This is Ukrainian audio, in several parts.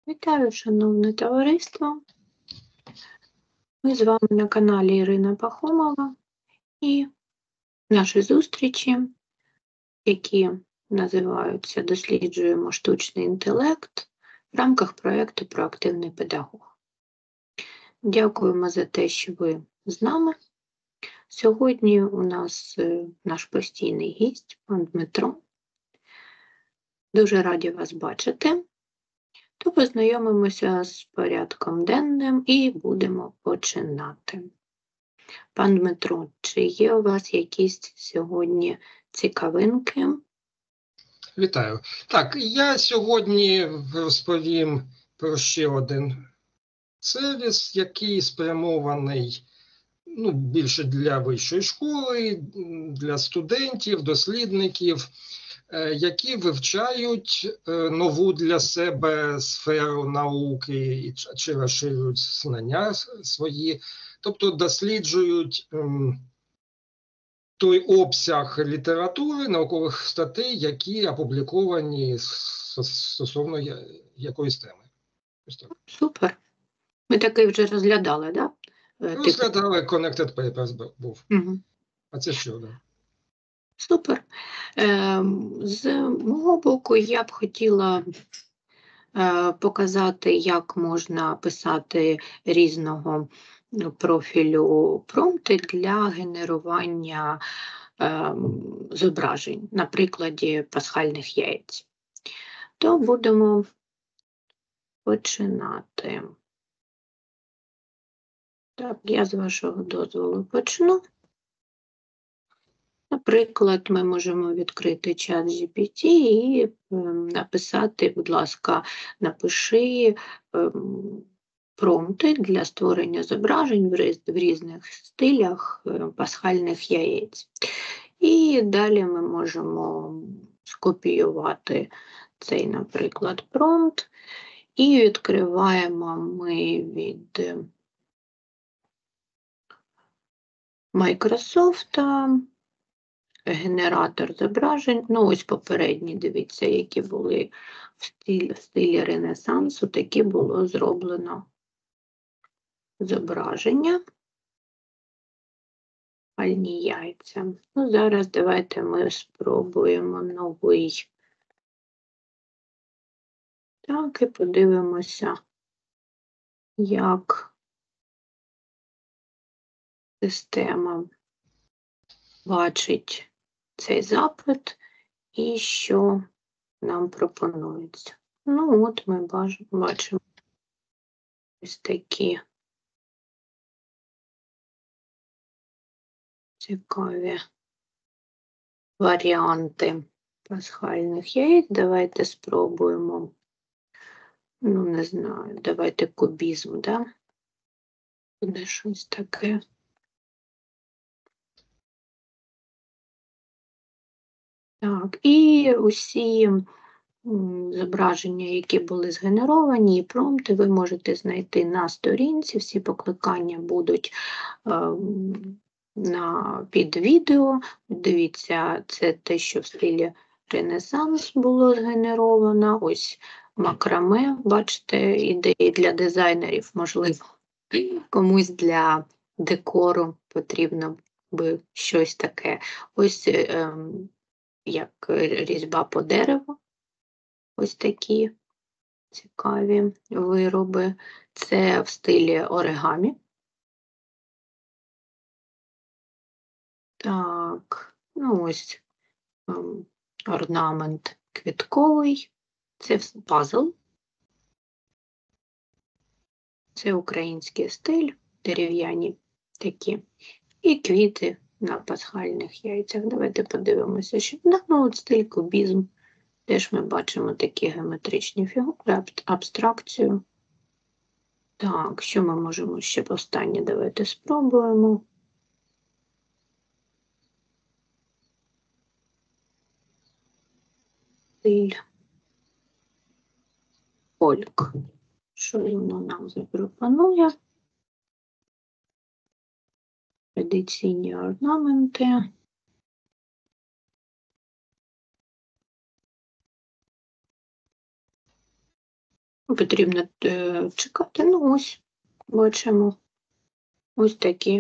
Вітаю, шановне товариство. Ми з вами на каналі Ірина Пахомова і наші зустрічі, які називаються «Досліджуємо штучний інтелект» в рамках проєкту «Проактивний педагог». Дякуємо за те, що ви з нами. Сьогодні у нас наш постійний гість, пан Дмитро. Дуже раді вас бачити. То познайомимося з порядком денним і будемо починати. Пан Дмитро, чи є у вас якісь сьогодні цікавинки? Вітаю. Так, я сьогодні розповім про ще один сервіс, який спрямований більше для вищої школи, для студентів, дослідників, які вивчають нову для себе сферу науки чи розширюють знання свої, тобто досліджують той обсяг літератури, наукових статей, які опубліковані стосовно якоїсь теми. Супер. Ми такий вже розглядали, так? Да? Розглядали, Connected Papers був. Угу. А це що? Да? Супер. З мого боку я б хотіла показати, як можна писати різного профілю промпти для генерування зображень, на прикладі пасхальних яєць. То будемо починати. Так, я з вашого дозволу почну. Наприклад, ми можемо відкрити чат GPT і написати, будь ласка, напиши промпти для створення зображень в різних стилях пасхальних яєць. І далі ми можемо скопіювати цей, наприклад, промпт і відкриваємо ми від Microsoft генератор зображень. Ну, ось попередні, дивіться, які були в стилі Ренесансу, такі було зроблено зображення. Пальні яйця. Ну, зараз давайте ми спробуємо новий. Так, і подивимося, як система бачить цей запит і що нам пропонується. Ну, от ми бачимо ось такі цікаві варіанти пасхальних яєць. Давайте спробуємо, ну, не знаю, давайте кубізм, да? Буде щось таке. Так, і усі зображення, які були згенеровані, і промпти ви можете знайти на сторінці, всі покликання будуть під відео. Дивіться, це те, що в стилі Ренесанс було згенеровано. Ось макраме, бачите, ідеї для дизайнерів, можливо, комусь для декору потрібно би щось таке. Ось як різьба по дереву. Ось такі цікаві вироби. Це в стилі оригамі. Так, ну ось орнамент квітковий. Це пазл. Це український стиль, дерев'яні такі. І квіти на пасхальних яйцях. Давайте подивимося, що от стиль кубізм. Теж ми бачимо такі геометричні фігури, абстракцію. Так, що ми можемо ще останнє? Давайте спробуємо. Стиль фольк. Що воно нам запропонує? Традиційні орнаменти. Потрібно чекати. Ну, ось, бачимо. Ось такі.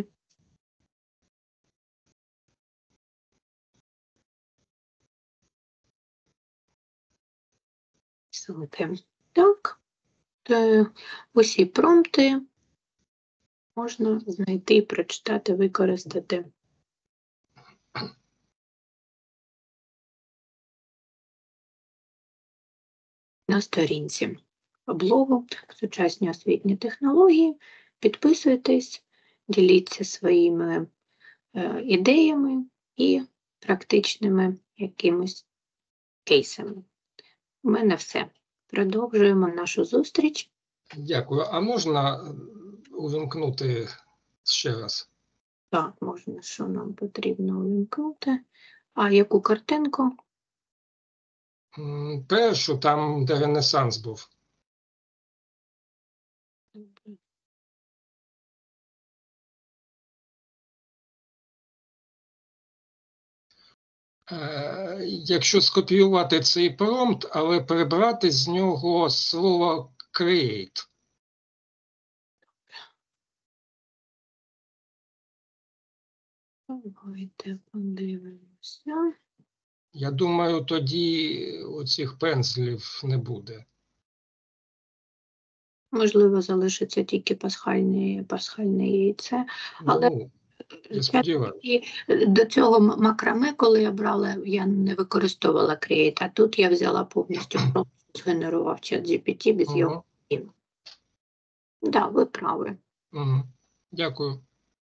Ссылки. Так, усі промпти можна знайти, прочитати, використати. На сторінці блогу «Сучасні освітні технології». Підписуйтесь, діліться своїми ідеями і практичними якимись кейсами. У мене все. Продовжуємо нашу зустріч. Дякую. А можна увімкнути ще раз? Так, можна, що нам потрібно увімкнути. А яку картинку? Першу, там, де Ренесанс був. Якщо скопіювати цей промпт, але прибрати з нього слово create. Давайте подивимося. Я думаю, тоді оцих пензлів не буде. Можливо, залишиться тільки пасхальне яйце. Але Ну, я сподіваюся. і до цього макраме, коли я брала, я не використовувала Create, а тут я взяла повністю згенерував ChatGPT без його. Так, ви праві. Дякую.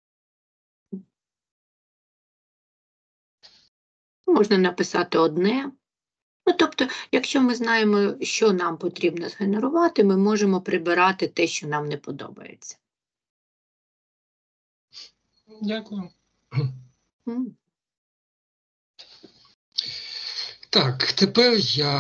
Можна написати одне. Ну, тобто, якщо ми знаємо, що нам потрібно згенерувати, ми можемо прибирати те, що нам не подобається. Дякую. Так, тепер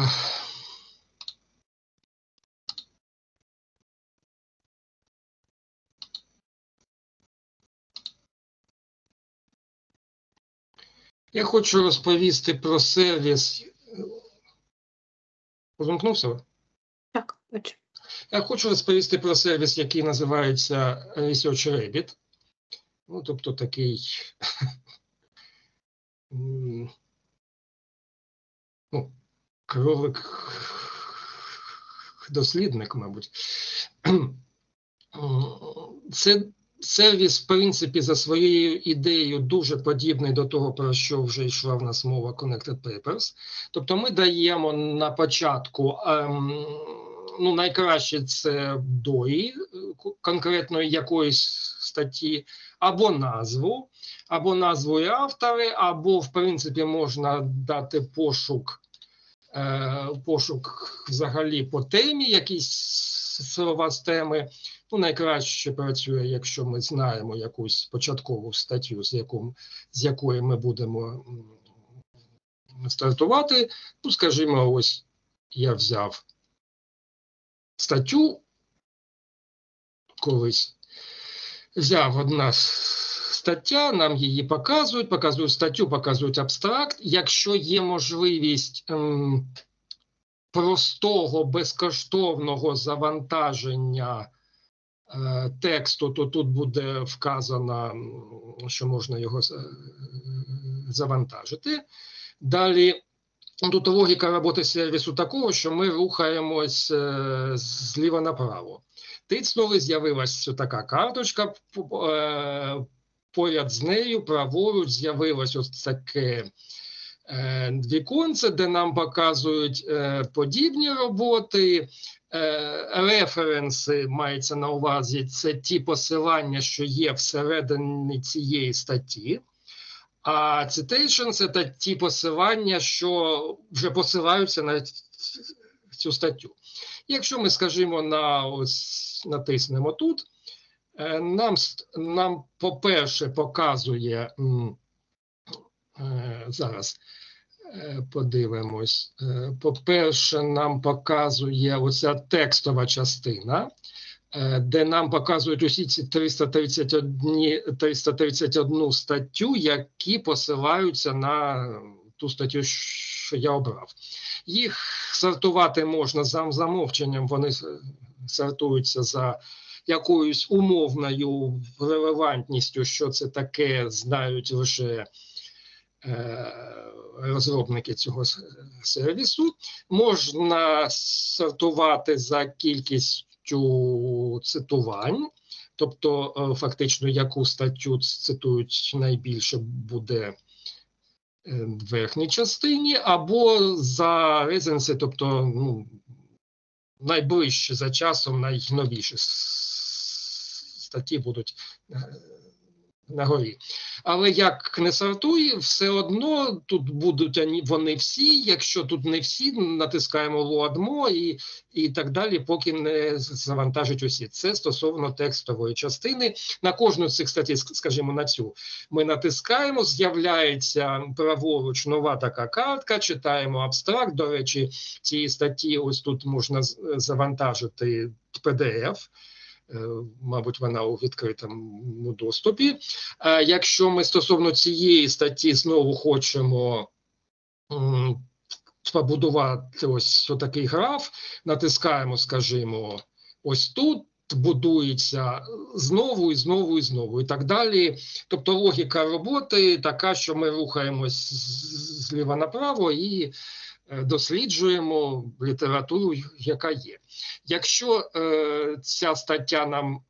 я хочу розповісти про сервіс. Позвонкнувся? Так, бачу. Я хочу розповісти про сервіс, який називається ResearchRabbit. Ну, тобто такий кролик-дослідник, мабуть. Це сервіс, в принципі, за своєю ідеєю дуже подібний до того, про що вже йшла в нас мова Connected Papers. Тобто ми даємо на початку, ну, найкраще це DOI конкретної якоїсь статті, або назву і автори, або, в принципі, можна дати пошук взагалі по темі, якісь слова з теми. Ну, найкраще працює, якщо ми знаємо якусь початкову статтю, з якої ми будемо стартувати. Ну, скажімо, ось я взяв статтю колись, взяв одна стаття, нам її показують статтю, показують абстракт. Якщо є можливість простого, безкоштовного завантаження тексту, то тут буде вказано, що можна його завантажити. Далі, тут логіка роботи сервісу такого, що ми рухаємось зліва направо. Тицнули, з'явилася така карточка, поряд з нею, праворуч, з'явилось ось таке віконце, де нам показують подібні роботи. Референси, мається на увазі, це ті посилання, що є всередині цієї статті. А citation – це ті посилання, що вже посилаються на цю статтю. Якщо ми, скажімо, натиснемо тут, нам по-перше, показує, зараз подивимось, по-перше, нам показує оця текстова частина, де нам показують усі ці 331 статтю, які посилаються на ту статтю, що я обрав. Їх сортувати можна за замовченням, вони сортуються за якоюсь умовною релевантністю, що це таке, знають лише розробники цього сервісу. Можна сортувати за кількістю цитувань, тобто фактично яку статтю цитують найбільше буде в верхній частині, або за резенси, тобто найближчі за часом, найновіші статті будуть на горі. Але як не сортує, все одно тут будуть вони всі, якщо тут не всі, натискаємо load і так далі, поки не завантажить усі. Це стосовно текстової частини. На кожну з цих статей, скажімо, на цю, ми натискаємо, з'являється праворуч нова така картка, читаємо абстракт. До речі, цієї статті ось тут можна завантажити PDF. Мабуть, вона у відкритому доступі. Якщо ми стосовно цієї статті знову хочемо побудувати ось такий граф, натискаємо, скажімо, ось тут, будується знову і знову і знову і так далі. Тобто логіка роботи така, що ми рухаємось зліва направо і досліджуємо літературу, яка є. Якщо ця стаття нам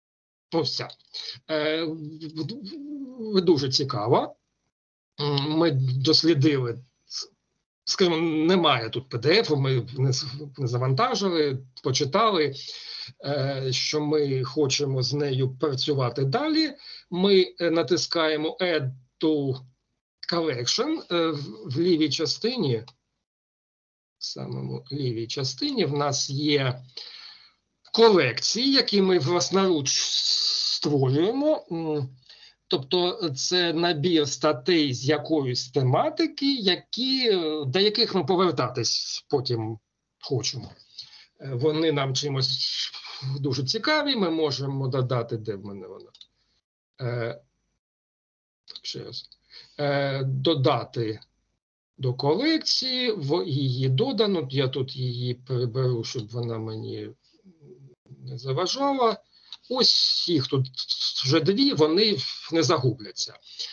дуже цікава, ми дослідили, скажімо, немає тут PDF, ми не завантажили, почитали, що ми хочемо з нею працювати далі, ми натискаємо Add to Collection в лівій частині. В самому лівій частині в нас є колекції, які ми власноруч створюємо. Тобто це набір статей з якоїсь тематики, до яких ми повертатись потім хочемо. Вони нам чимось дуже цікаві, ми можемо додати, де в мене вона. Ще раз. Додати до колекції, її додано, я тут її приберу, щоб вона мені не заважала. Ось їх тут вже дві, вони не загубляться.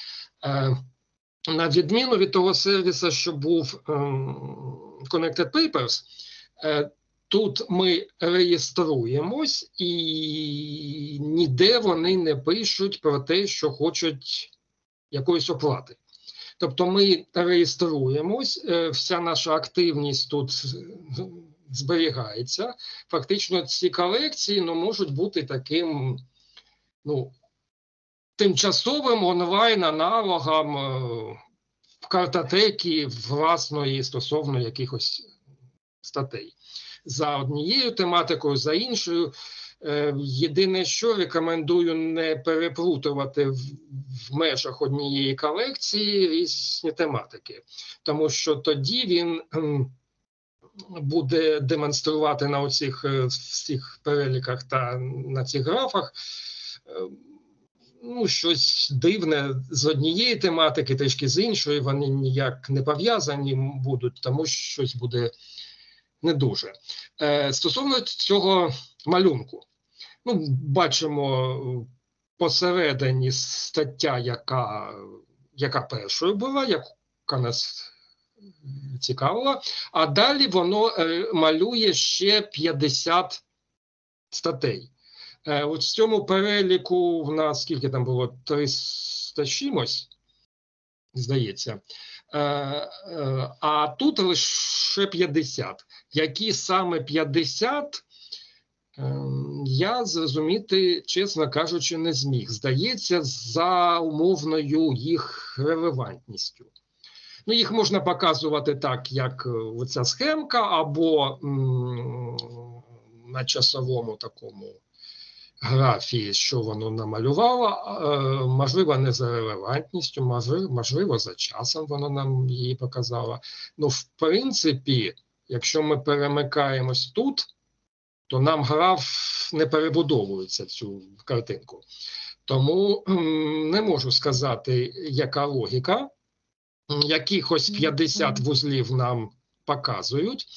На відміну від того сервісу, що був Connected Papers, тут ми реєструємось і ніде вони не пишуть про те, що хочуть якоїсь оплати. Тобто ми реєструємось, вся наша активність тут зберігається. Фактично ці колекції можуть бути таким тимчасовим онлайн-аналогом картотеки власної стосовно якихось статей. За однією тематикою, за іншою. Єдине, що рекомендую не переплутувати в межах однієї колекції різні тематики, тому що тоді він буде демонструвати на оцих всіх переліках та на цих графах щось дивне з однієї тематики, трішки з іншої, вони ніяк не пов'язані будуть, тому щось буде не дуже. Стосовно цього малюнку. Бачимо посередині стаття, яка першою була, яка нас цікавила, а далі воно малює ще 50 статей. От в цьому переліку в нас, скільки там було, 300 чимось, здається, а тут лише 50. Які саме 50, я зрозуміти, чесно кажучи, не зміг. Здається, за умовною їх релевантністю. Їх можна показувати так, як оця схемка, або на часовому такому графі, що воно намалювало, можливо, не за релевантністю, можливо, за часом воно нам її показало. В принципі, якщо ми перемикаємось тут, то нам граф не перебудовується цю картинку. Тому не можу сказати, яка логіка. Якихось 50 вузлів нам показують.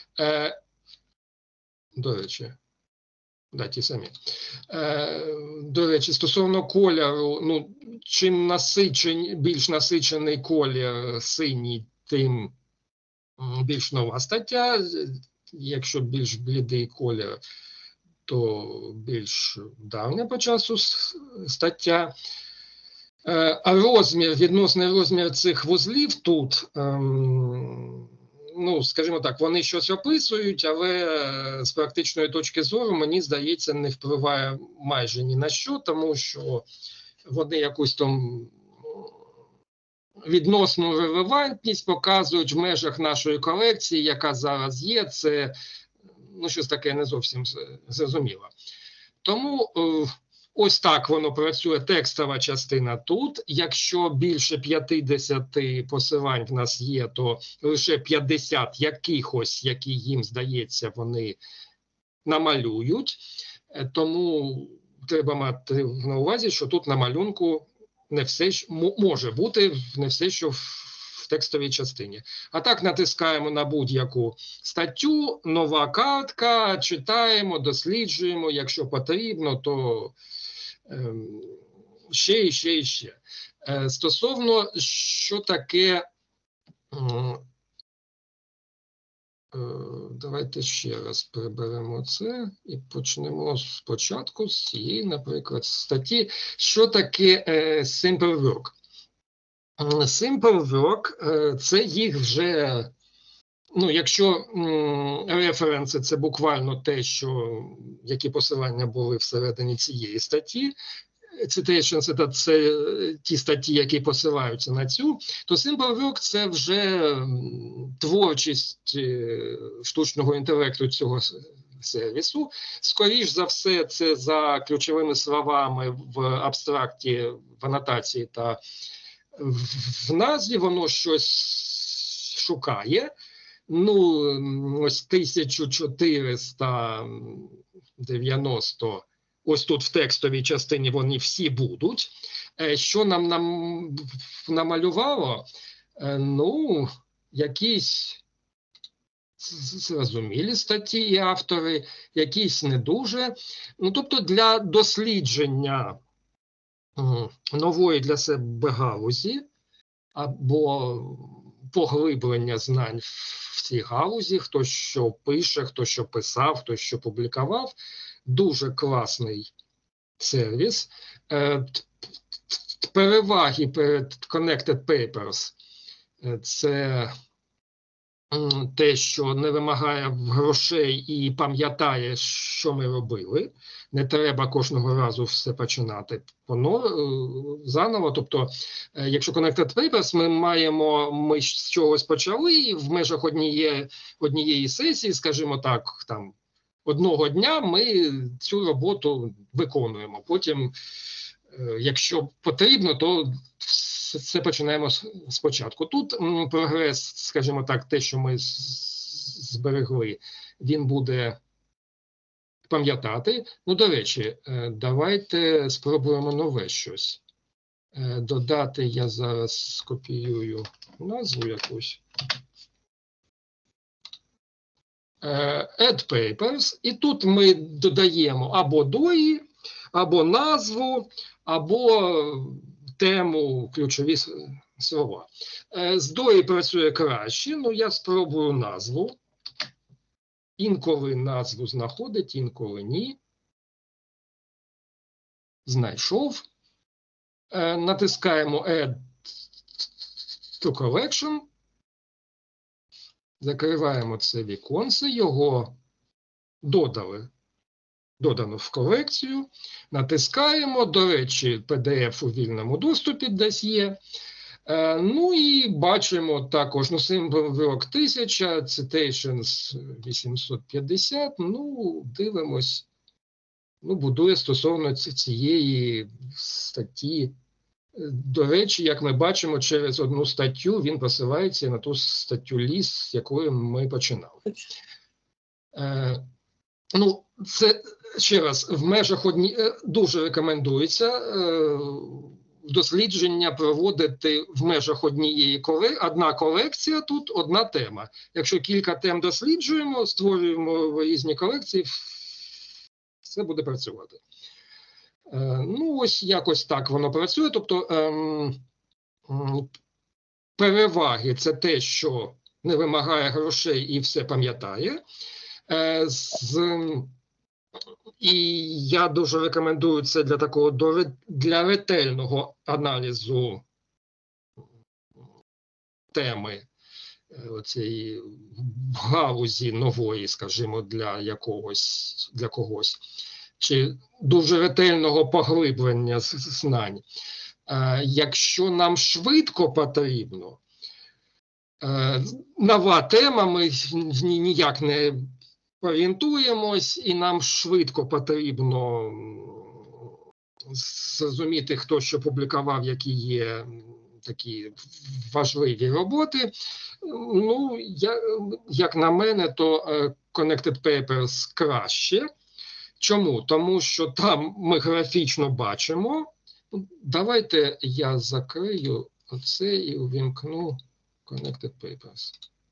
До речі, да, ті самі. До речі, стосовно кольору, ну, чим більш насичений колір синій, тим більш нова стаття. Якщо більш блідий колір, то більш давня по часу стаття. А відносний розмір цих вузлів тут, ну, скажімо так, вони щось описують, але з практичної точки зору, мені здається, не впливає майже ні на що, тому що вони якусь там відносну релевантність показують в межах нашої колекції, яка зараз є. Це, ну, щось таке не зовсім зрозуміло. Тому ось так воно працює, текстова частина тут. Якщо більше 50 посилань в нас є, то лише 50 якихось, які їм здається, вони намалюють. Тому треба мати на увазі, що тут на малюнку не все, може бути не все, що в текстовій частині. А так натискаємо на будь-яку статтю, нова картка, читаємо, досліджуємо, якщо потрібно, то ще і ще і ще. Стосовно, що таке, давайте ще раз приберемо це і почнемо спочатку з цієї, наприклад, статті. Що таке Simple Work? Simple Work – це їх вже, ну, якщо референси – це буквально те, які посилання були всередині цієї статті, citations – це ті статті, які посилаються на цю, то Simple Work – це вже творчість штучного інтелекту цього сервісу. Скоріш за все, це за ключовими словами в абстракті, в анотації та в назві воно щось шукає. Ну, ось 1490, ось тут в текстовій частині вони всі будуть. Що нам намалювало? Ну, якісь зрозумілі статті і автори, якісь не дуже. Ну, тобто для дослідження нової для себе галузі або поглиблення знань в цій галузі, хто що пише, хто що писав, хто що публікував. Дуже класний сервіс. Переваги перед Connected Papers – це те, що не вимагає грошей і пам'ятає, що ми робили. Не треба кожного разу все починати заново. Тобто, якщо Connected Papers, ми з чогось почали, і в межах однієї сесії, скажімо так, там, одного дня ми цю роботу виконуємо. Потім, якщо потрібно, то все починаємо спочатку. Тут прогрес, скажімо так, те, що ми зберегли, він буде пам'ятати. Ну, до речі, давайте спробуємо нове щось. Додати, я зараз скопіюю назву якусь. Add Papers. І тут ми додаємо або DOI, або назву, або тему, ключові слова. З DOI працює краще, ну я спробую назву. Інколи назву знаходить, інколи ні. Знайшов. Натискаємо Add to Collection. Закриваємо це віконце, його додано в колекцію. Натискаємо, до речі, PDF у вільному доступі десь є. Ну і бачимо також, ну, Simple Work 1000, Citations 850, ну, дивимось, ну, будує стосовно цієї статті. До речі, як ми бачимо, через одну статтю він посилається на ту статтю ліс, з якої ми починали. Ну, це, ще раз, в межах дуже рекомендується. дослідження проводити в межах одна колекція, тут одна тема. Якщо кілька тем досліджуємо, створюємо різні колекції, все буде працювати. Ну, ось якось так воно працює. Тобто переваги – це те, що не вимагає грошей і все пам'ятає. І я дуже рекомендую це для такого для ретельного аналізу теми цієї галузі нової, скажімо, для когось, чи дуже ретельного поглиблення знань. Якщо нам швидко потрібно, нова тема, ми ніяк не орієнтуємось, і нам швидко потрібно зрозуміти, хто що публікував, які є такі важливі роботи. Ну, як на мене, то Connected Papers краще. Чому? Тому що там ми графічно бачимо. Давайте я закрию оце і увімкну Connected Papers.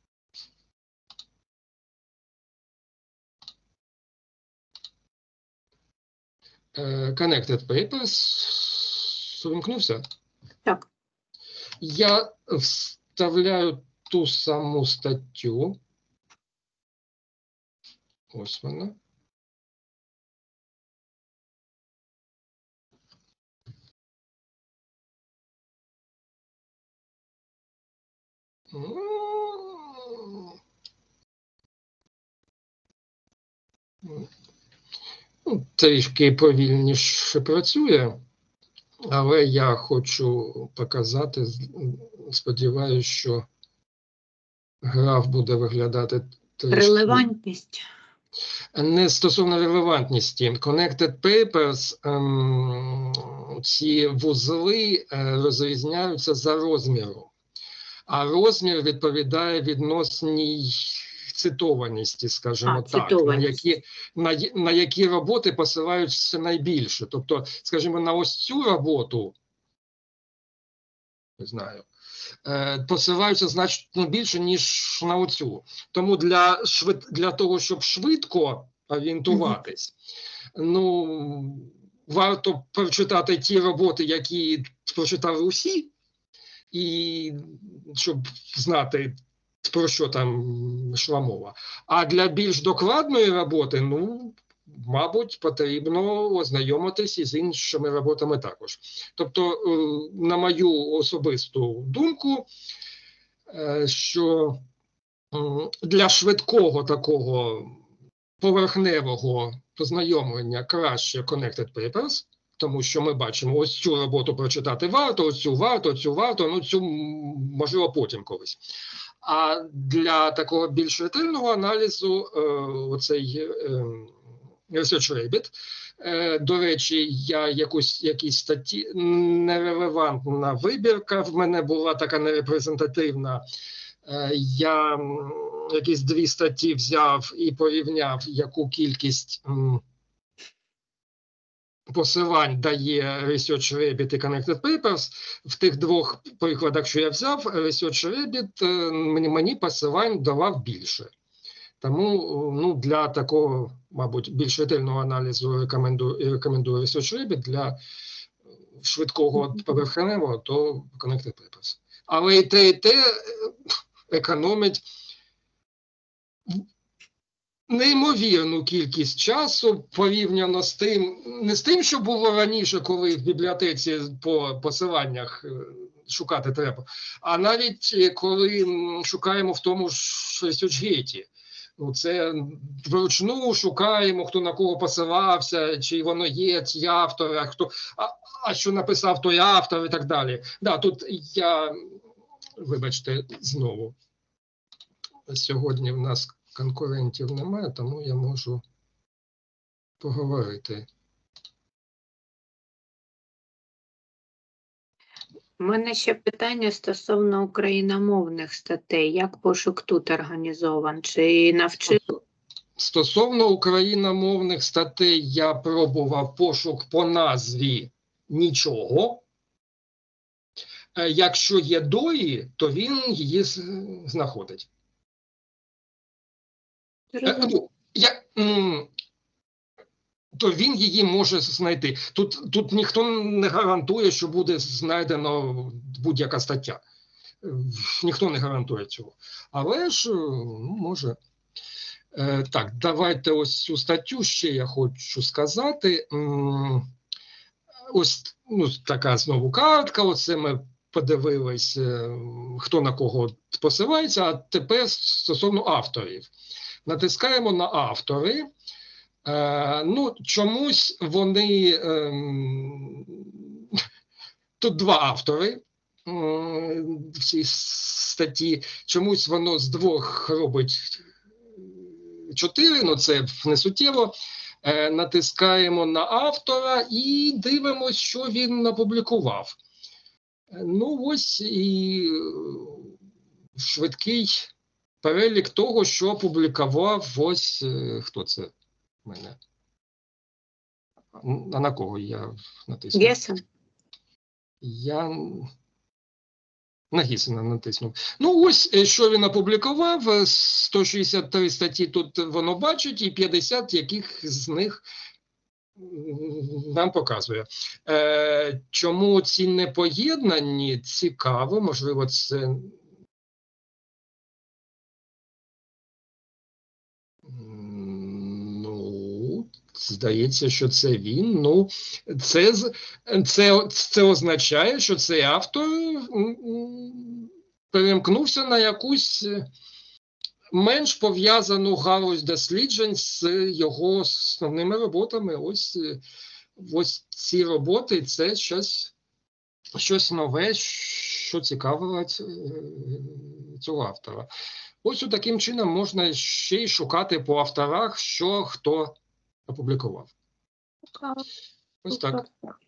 Connected Papers увімкнувся? Так. Я вставляю ту саму статтю. Ось вона. Трішки повільніше працює, але я хочу показати, сподіваюся, що граф буде виглядати трішки... Релевантність. Не стосовно релевантності. Connected Papers, ці вузли розрізняються за розміром, а розмір відповідає відносній цитованості, скажімо так, на які роботи посилаються найбільше. Тобто, скажімо, на ось цю роботу, не знаю, посилаються значно більше, ніж на оцю. Тому для того, щоб швидко орієнтуватись, ну, варто прочитати ті роботи, які прочитали усі, і щоб знати, про що там йшла мова. А для більш докладної роботи, ну, мабуть, потрібно ознайомитись із іншими роботами також. Тобто, на мою особисту думку, що для швидкого такого поверхневого познайомлення краще Connected Papers, тому що ми бачимо, ось цю роботу прочитати варто, ось цю варто, цю варто, ну цю можливо потім колись. А для такого більш ретельного аналізу оцей ResearchRabbit, до речі, я якісь статті, нерелевантна вибірка в мене була така нерепрезентативна. Я якісь 2 статті взяв і порівняв, яку кількість посилань дає ResearchRabbit і Connected Papers. В тих 2 прикладах, що я взяв, ResearchRabbit мені посилань давав більше. Тому ну, для такого, мабуть, більш ретельного аналізу рекомендую ResearchRabbit, для швидкого поверхневого, то Connected Papers. Але і те економить неймовірну кількість часу порівняно з тим, не з тим, що було раніше, коли в бібліотеці по посиланнях шукати треба, а навіть коли шукаємо в тому ж ResearchGate. Ну, це вручну шукаємо, хто на кого посилався, чи воно є, ці автори, а що написав той автор і так далі. Да, тут я, вибачте, знову, сьогодні в нас конкурентів немає, тому я можу поговорити. У мене ще питання стосовно україномовних статей. Як пошук тут організован? Чи навчили? Стосовно україномовних статей я пробував пошук по назві нічого. якщо є дої, то він її знаходить. То він її може знайти. Тут ніхто не гарантує, що буде знайдено будь-яка стаття. Ніхто не гарантує цього. Але ж, може. Так, давайте ось цю статтю ще я хочу сказати. Ось така знову картка, оце ми подивились, хто на кого посилається, а тепер стосовно авторів. Натискаємо на автори. Чомусь вони, тут два автори в цій статті, чомусь воно з двох робить 4, це не суттєво. Натискаємо на автора і дивимося, що він опублікував. Ось і швидкий перелік того, що опублікував ось, хто це в мене? А на кого я натиснув? Гесен. Я на Гесена натиснув. Ось, що він опублікував, 163 статті тут воно бачить, і 50 яких з них нам показує. Чому ці непоєднані, цікаво, можливо, це... Здається, що це він. Це означає, що цей автор перемкнувся на якусь менш пов'язану галузь досліджень з його основними роботами. Ось ці роботи – це щось нове, що цікавило цього автора. Ось таким чином можна ще й шукати по авторах, що хто опублікував. Ось так.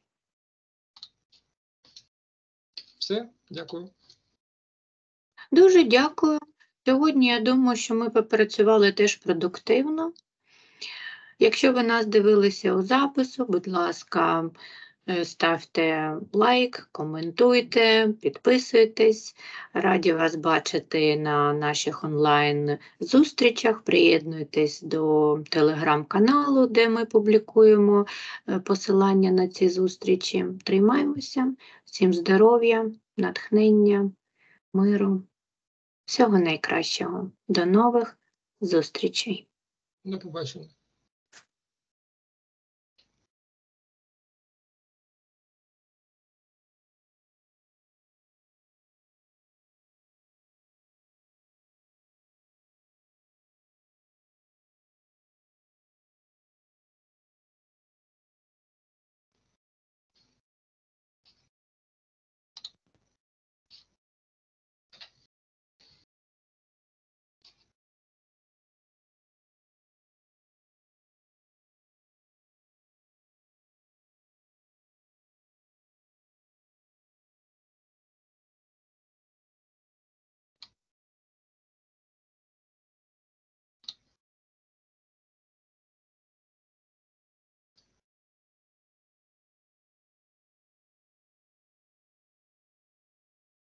Все, дякую. Дуже дякую. Сьогодні, я думаю, що ми попрацювали теж продуктивно. Якщо ви нас дивилися у запису, будь ласка, ставте лайк, коментуйте, підписуйтесь. Раді вас бачити на наших онлайн-зустрічах. Приєднуйтесь до телеграм-каналу, де ми публікуємо посилання на ці зустрічі. Тримаємося. Всім здоров'я, натхнення, миру. Всього найкращого. До нових зустрічей. До побачення.